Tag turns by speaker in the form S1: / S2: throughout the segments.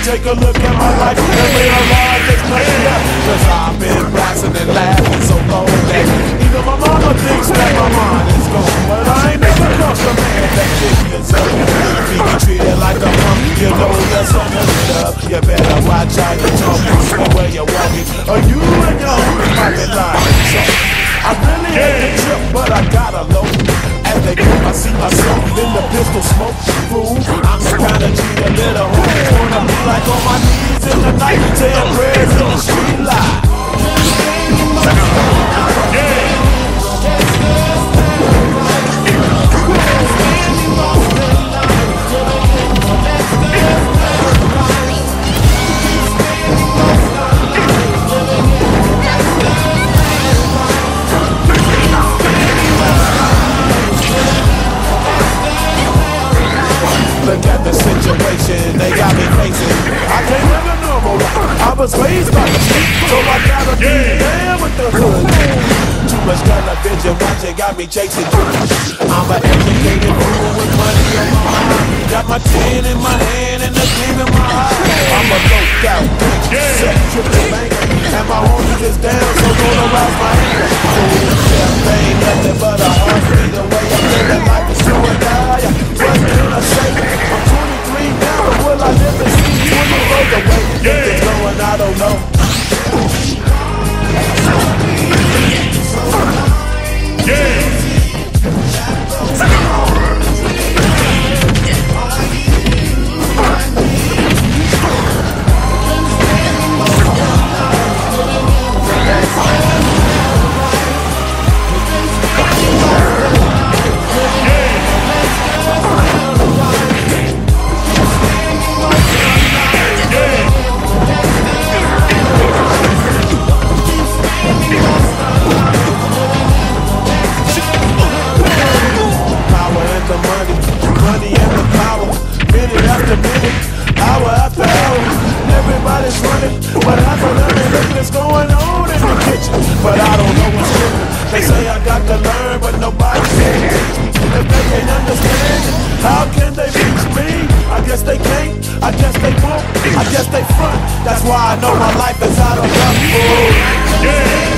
S1: take a look at my life and realize it's playing up. Cause I've been blasting and laughing so long that even my mama thinks that my mind is gone. But I ain't never crossed a man that didn't deserve it. Be treated like a punk, you know that's so much love. You better watch how you talk and where you're walking, or you and your homie might be lying. I really hate the trip, but I gotta load. As they come, I see myself in the pistol smoke. Fool, I'm the kind of G a little homie wanna be like on my knees in the night, saying prayers in the street light. Look at the situation they got me facing. I can't live a normal life. I was raised by the street, so I gotta be down with the hood. Too much television watching got me chasing dreams. I'm an educated fool with money on my mind. Got my tin in my hand and the gleam in my eye. I'm a low out, set tripping banker, and my homies is down, so don't arouse my anger. Champagne, nothing but a heartbeat. The way I'm living life is so die. What can I say? I'm 23 now, but will I live to see 20 roads away? If it's going, I don't know. That's why I know my life is out of control.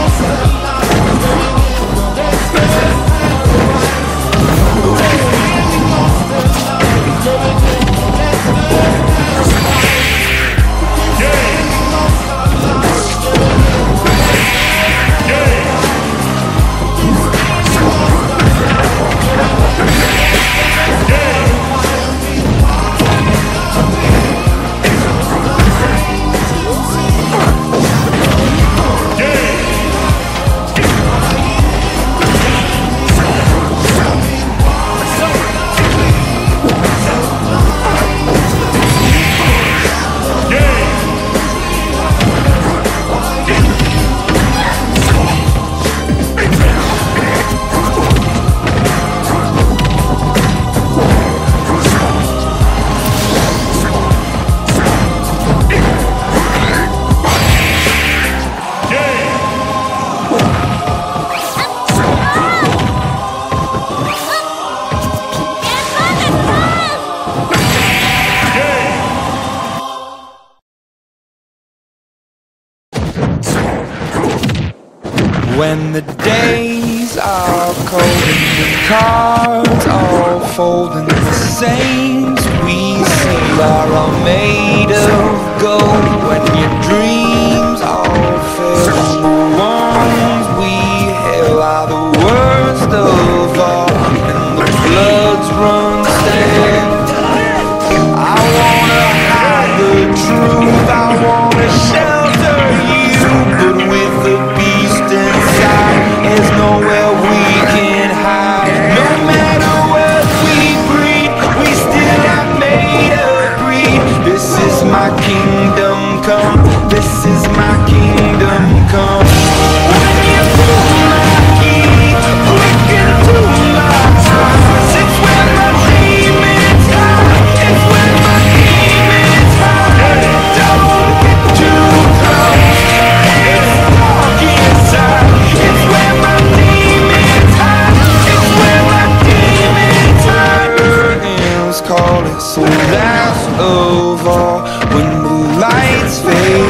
S2: When the days are cold and the cards all fold and the saints we see are all made of gold. When your dreams all fail and the ones we hail are the worst of all and the bloods run stale. I wanna hide the truth, I wanna shelter you, but with the beast inside, there's nowhere we can hide. No matter what we breed, we still are made of greed. This is my kingdom come, this is my kingdom come. When you pull my key, look into my eyes, it's where my demons hide, it's where my demons hide. Don't get too close, it's dark inside, it's where my demons hide, it's where my demons hide. Curtains call it so last of all. When is fading.